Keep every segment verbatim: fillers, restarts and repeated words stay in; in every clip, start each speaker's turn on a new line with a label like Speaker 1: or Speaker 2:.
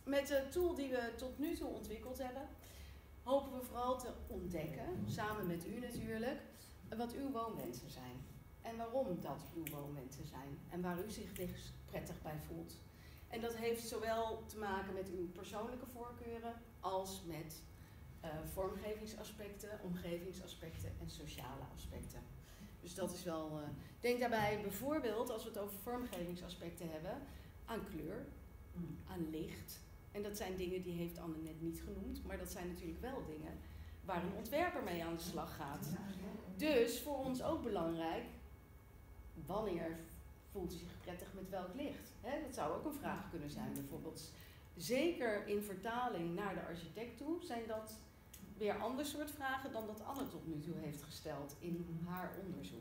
Speaker 1: met de tool die we tot nu toe ontwikkeld hebben, hopen we vooral te ontdekken, samen met u natuurlijk, wat uw woonwensen zijn. En waarom dat uw woonwensen zijn. En waar u zich prettig bij voelt. En dat heeft zowel te maken met uw persoonlijke voorkeuren als met uh, vormgevingsaspecten, omgevingsaspecten en sociale aspecten. Dus dat is wel... Uh, denk daarbij bijvoorbeeld, als we het over vormgevingsaspecten hebben, aan kleur, aan licht. En dat zijn dingen die heeft Anne net niet genoemd, maar dat zijn natuurlijk wel dingen waar een ontwerper mee aan de slag gaat. Dus voor ons ook belangrijk, wanneer voelt u zich prettig met welk licht? He, dat zou ook een vraag kunnen zijn bijvoorbeeld. Zeker in vertaling naar de architect toe zijn dat weer ander soort vragen dan dat Anne tot nu toe heeft gesteld in haar onderzoek.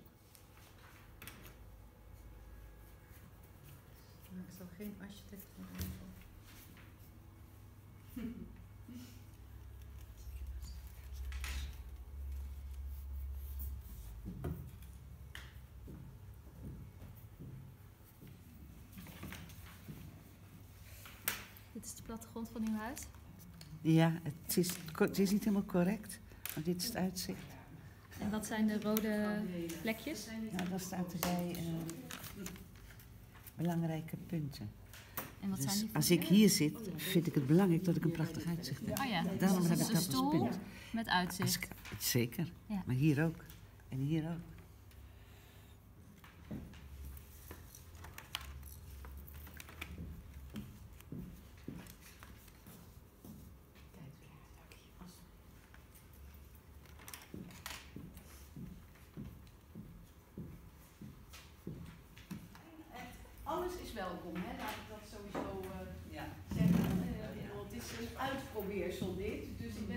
Speaker 2: Maar ik zal geen architect worden.
Speaker 3: Dit is de plattegrond van uw huis?
Speaker 4: Ja, het is, het is niet helemaal correct, maar dit is het uitzicht.
Speaker 3: En wat zijn de rode plekjes?
Speaker 4: Nou, daar staat erbij uh, belangrijke punten.
Speaker 3: En wat
Speaker 4: dus
Speaker 3: zijn die
Speaker 4: als ik hier zit, vind ik het belangrijk dat ik een prachtig uitzicht heb.
Speaker 3: Oh ja,
Speaker 4: daarom
Speaker 3: dus
Speaker 4: heb ik
Speaker 3: een
Speaker 4: dat als
Speaker 3: stoel
Speaker 4: punt.
Speaker 3: Met uitzicht.
Speaker 4: Ik, zeker,
Speaker 3: ja.
Speaker 4: Maar hier ook. En hier ook.
Speaker 1: Alles is welkom, hè? Laat ik dat sowieso uh,
Speaker 4: ja.
Speaker 1: zeggen. Uh, het is een uitprobeersel dit, dus ik ben